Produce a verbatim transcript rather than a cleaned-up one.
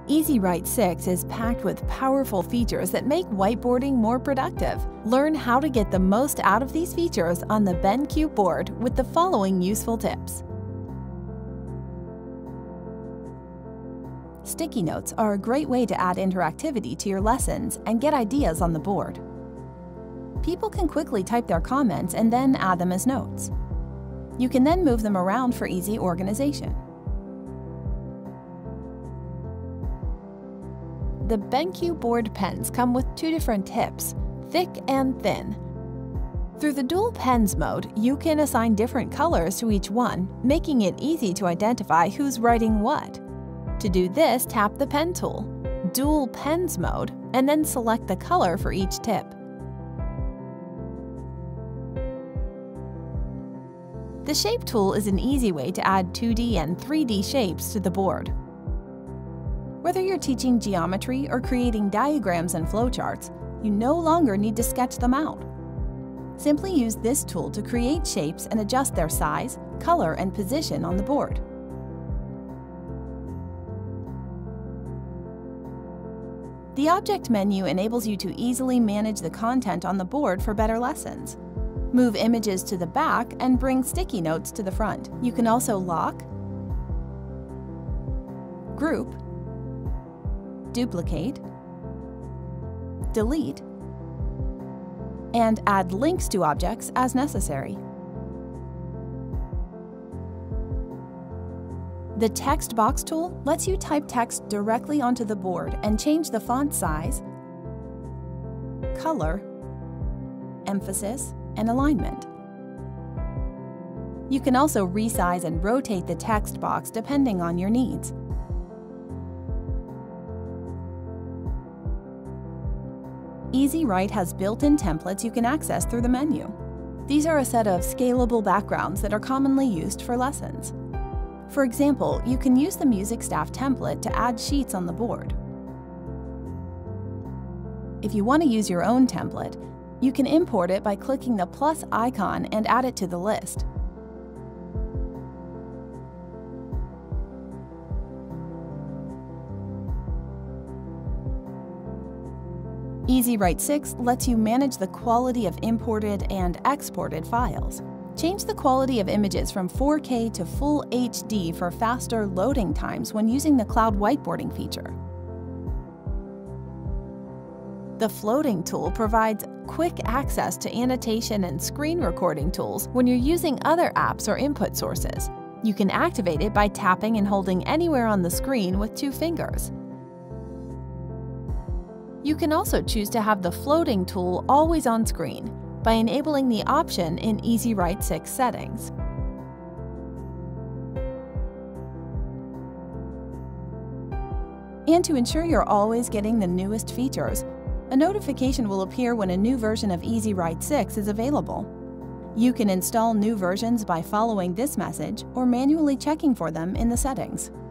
EZWrite six is packed with powerful features that make whiteboarding more productive. Learn how to get the most out of these features on the BenQBoard with the following useful tips. Sticky notes are a great way to add interactivity to your lessons and get ideas on the board. People can quickly type their comments and then add them as notes. You can then move them around for easy organization. The BenQBoard pens come with two different tips, thick and thin. Through the dual pens mode, you can assign different colors to each one, making it easy to identify who's writing what. To do this, tap the pen tool, dual pens mode, and then select the color for each tip. The shape tool is an easy way to add two D and three D shapes to the board. Whether you're teaching geometry or creating diagrams and flowcharts, you no longer need to sketch them out. Simply use this tool to create shapes and adjust their size, color, and position on the board. The Object menu enables you to easily manage the content on the board for better lessons. Move images to the back and bring sticky notes to the front. You can also lock, group, duplicate, delete, and add links to objects as necessary. The text box tool lets you type text directly onto the board and change the font size, color, emphasis, and alignment. You can also resize and rotate the text box depending on your needs. EZWrite has built-in templates you can access through the menu. These are a set of scalable backgrounds that are commonly used for lessons. For example, you can use the music staff template to add sheets on the board. If you want to use your own template, you can import it by clicking the plus icon and add it to the list. EZWrite six lets you manage the quality of imported and exported files. Change the quality of images from four K to full H D for faster loading times when using the cloud whiteboarding feature. The floating tool provides quick access to annotation and screen recording tools when you're using other apps or input sources. You can activate it by tapping and holding anywhere on the screen with two fingers. You can also choose to have the floating tool always on screen by enabling the option in EZWrite six settings. And to ensure you're always getting the newest features, a notification will appear when a new version of EZWrite six is available. You can install new versions by following this message or manually checking for them in the settings.